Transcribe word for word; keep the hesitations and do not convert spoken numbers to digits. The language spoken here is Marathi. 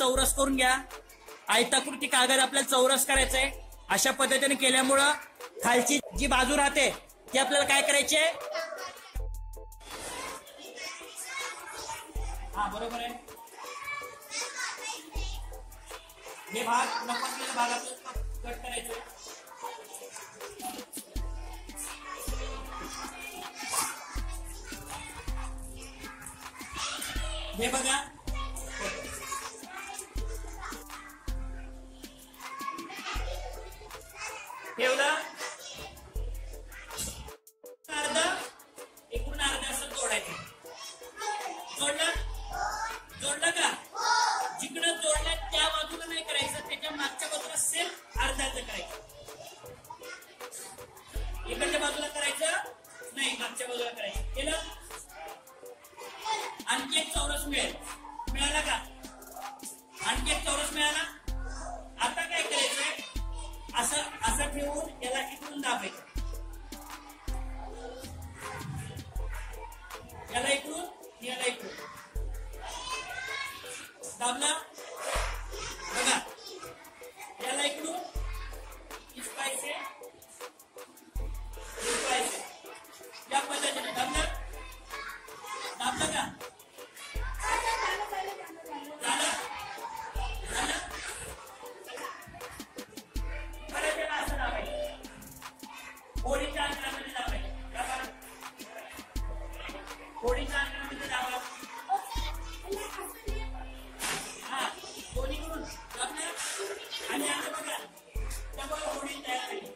चौरस करून घ्या. आयताकृती कागद आपल्याला चौरस करायचा आहे. अशा पद्धतीने केल्यामुळं खालची जी बाजू राहते ती आपल्याला काय करायची आहे. हा बरोबर आहे. हे भाग नपसलेला भाग आपल्याला कट करायचा आहे. हे बघा ठेवलं. अर्धा एकूण अर्धा असं जोडायचं. जोडलं जोडलं का. जिकडं जोडलं त्या बाजूला नाही करायचं, त्याच्या मागच्या बाजूला सेम अर्ध्याचं करायचं. इकडच्या बाजूला करायचं नाही, मागच्या बाजूला करायचं. केलं. आणखी एक चौरस मिळेल. मिळाला का. आणखी एक चौरस मिळाला. आता काय करायचंय, असं असं ठेवून याला इकडून दाबायचं. याला इकडून याला इकडून दाबला. बघा याला इकडून इसपायचे इसपायचे या पद्धतीने दाबलं. दाबलं का. झालं झालं. परत याला असं दाबायचं. होडीच्या अंतरामध्ये दाबायचं. दाबा. होडीच्या अंतरामध्ये दाबा. हा दोन्ही करून दाबलं. आणि आता बघा त्यामुळे होडी तयार झाली.